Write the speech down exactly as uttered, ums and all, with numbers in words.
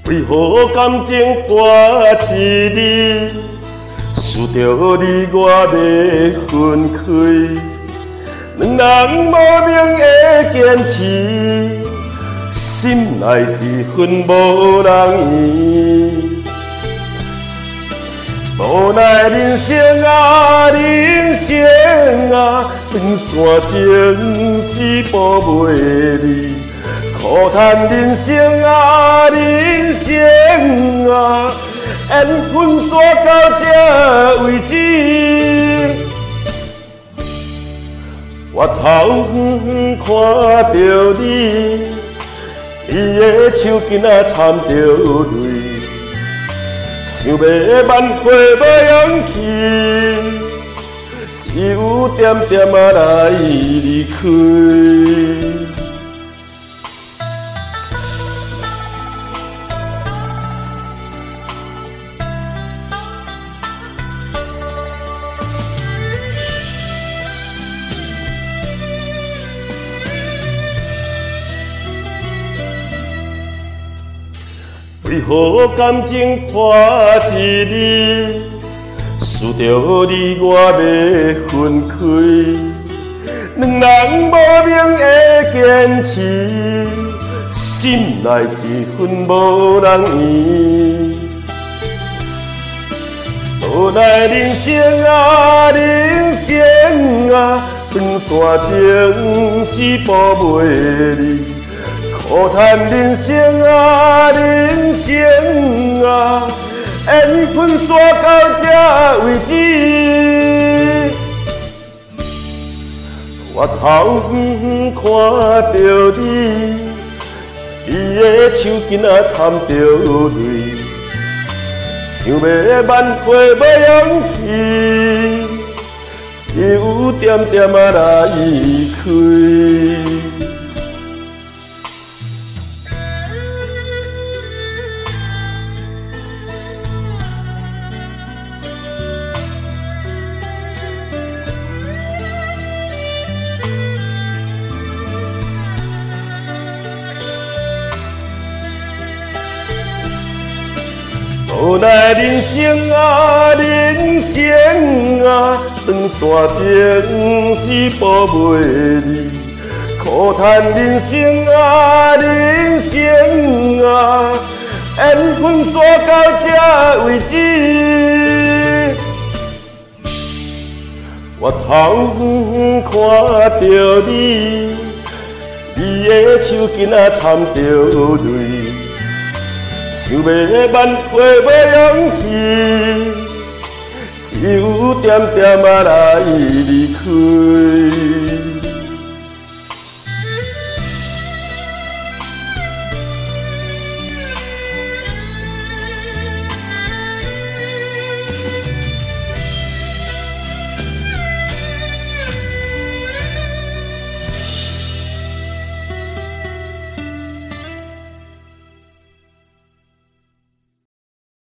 为何感情破一字，思着你我要分开，两人无名的坚持，心内一分无人圆。无奈人生啊，人生啊，长线情是保袂离。苦叹人生啊，人生啊，缘分煞到这为止。我头远看着你，你的手紧啊掺着泪，想要挽回无勇气，只有点点啊来离开。为何感情破一字，思着你我要分开，两人无名的坚持，心内一分无人圆。无奈人生啊，人生啊，长线情是保袂离。苦叹人生啊，人生啊，缘分煞到这为止。我头远看着你，你的手紧啊掺着泪，想要挽回无勇气，只有点点啊来离开。无奈人生啊，人生啊，长线情是保袂离。苦叹人生啊，人生啊，缘分煞到这为止。我头远看着你，你的手紧啊掺着泪。想要挽回无勇气，只有点点啊来离开。